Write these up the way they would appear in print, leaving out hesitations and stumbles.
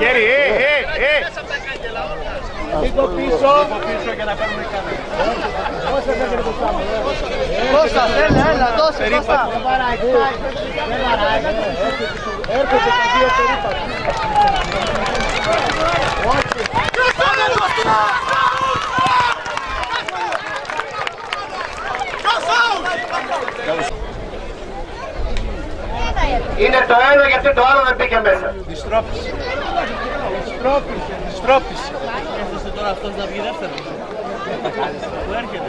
Χέρι, λίγο πίσω για να παίρνουμε κάμερα. Κώστα, έλα, δώσε Κώστα. Δεν βαράει, έρχονται τα δύο περίπατο. Είναι το ένα γιατί το άλλο δεν μπήκε μέσα. Διστρόπισε. Έφτασε τώρα αυτός να βγει δεύτερο. Που έρχεται.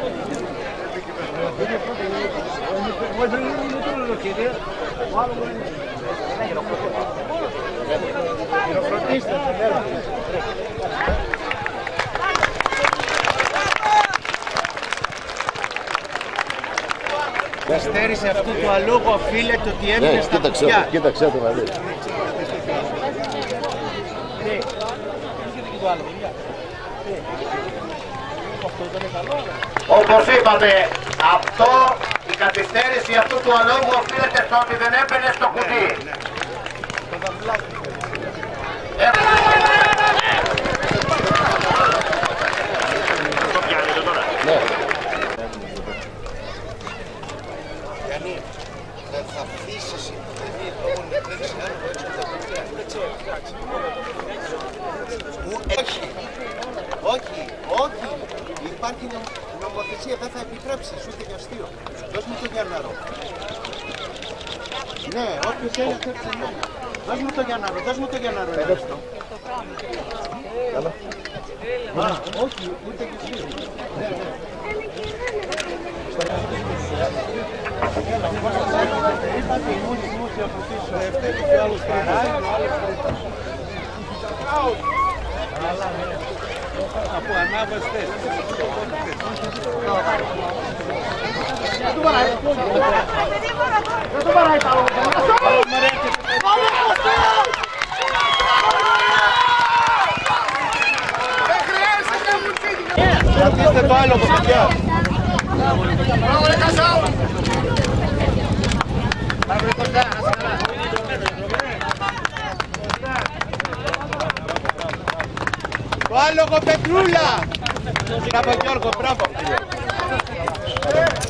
Η στέρηση αυτού του αλόγου οφείλεται ότι έμεινε στα κουτιά. Κοίταξε το να δεις. Όπως είπαμε, η καθυστέρηση αυτού του αλόγου οφείλεται στο ότι δεν έμπαινε στο κουτί. Θα αφήσεις όχι, υπάρχει νομοθεσία, δεν θα επιτρέψεις ούτε και αστείο. Δώσ' μου το Γιαννάρο. Ναι, όποιος θέλει θέτει εμένα. Δώσ' μου το Γιαννάρο. Καλά. Όχι, ούτε και αστείο. Είπατε η μούση από πίσω έφταιγε και άλλος παράει. Από ανάβες θέσεις. Δεν το παράει τα λόγια. Κρατήστε το άλλο από παιδιά. Το άλογο Πετρούλα! Μπράβο Γιώργο, μπράβο!